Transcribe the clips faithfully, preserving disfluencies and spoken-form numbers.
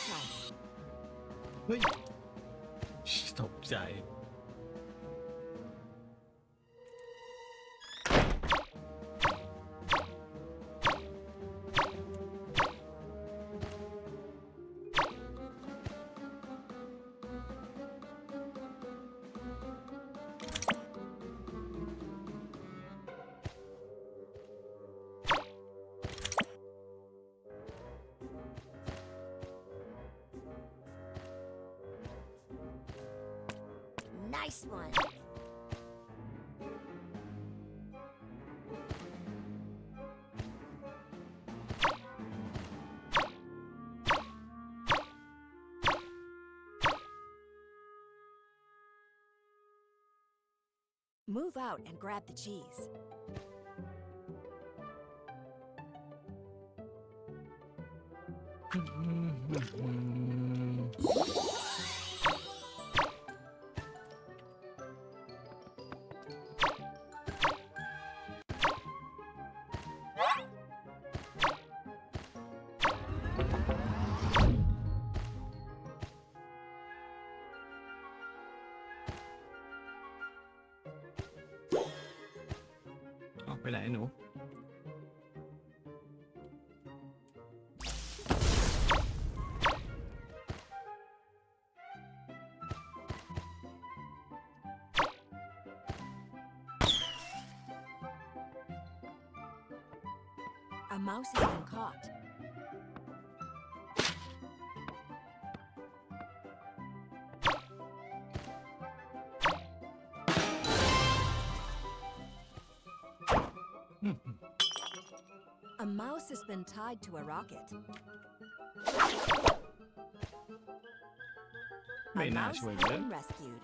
time. เฮ้ยตกใจ Nice one. Move out and grab the cheese. ออกไปไหนหนู A mouse has been caught. A mouse has been tied to a rocket. ไม่ A น่า mouse ช่วย has เลย been rescued.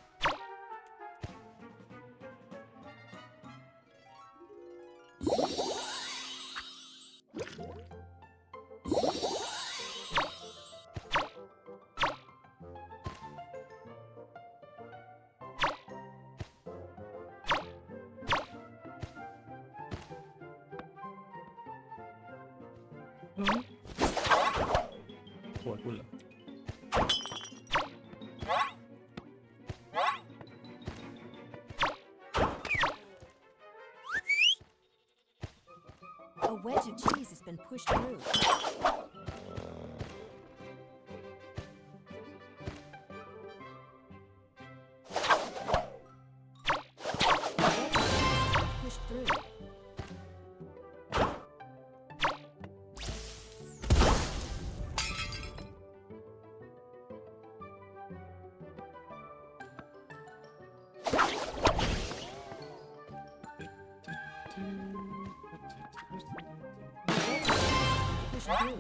Ừ. ปวดกูเหรอ A wedge of cheese has been pushed through. Pushed through. Push through.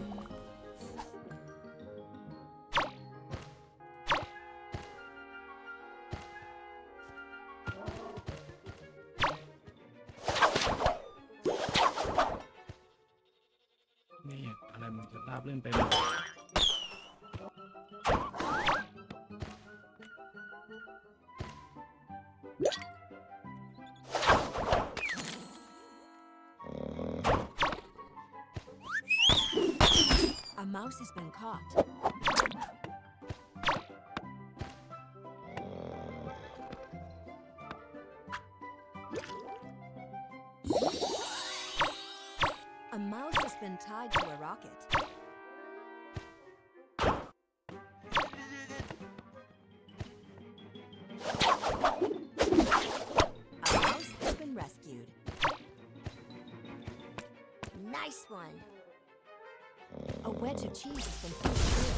นี่อะไรมันจะราบเลื่อนไปหมด A mouse has been caught. A mouse has been tied to a rocket. A mouse has been rescued. Nice one. A wedge of cheese has been pushed through.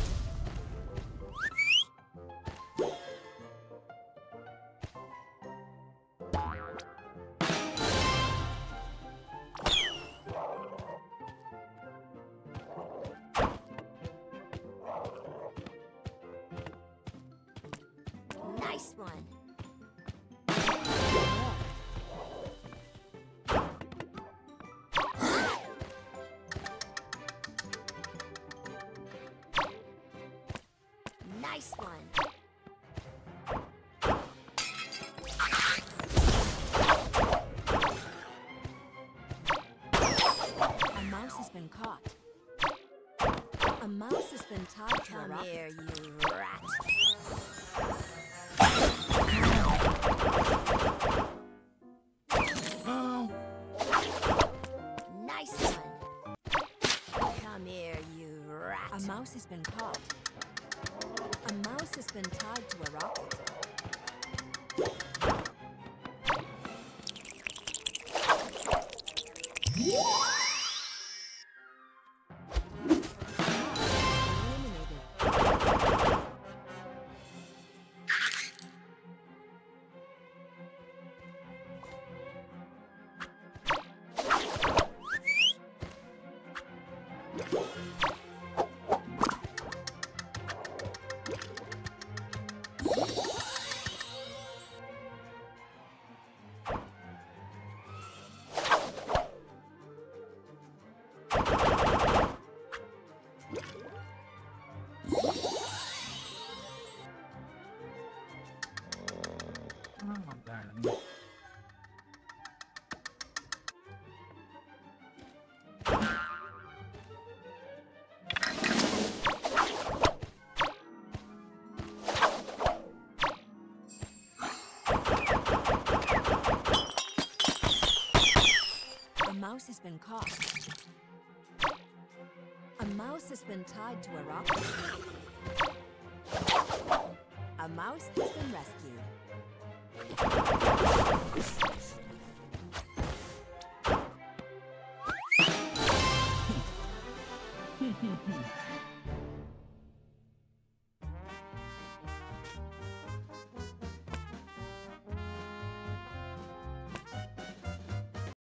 Nice one. Nice one. A mouse has been caught. A A mouse has been tied to a rock. Come here, you rat. Oh. Nice one. Come here, you rat. A mouse has been caught. A mouse has been tied to a rocket. ได้แล้วเนี่ย A mouse has been caught. A mouse has been tied to a rocket. A mouse has been rescued. Hmm, hmm, hmm.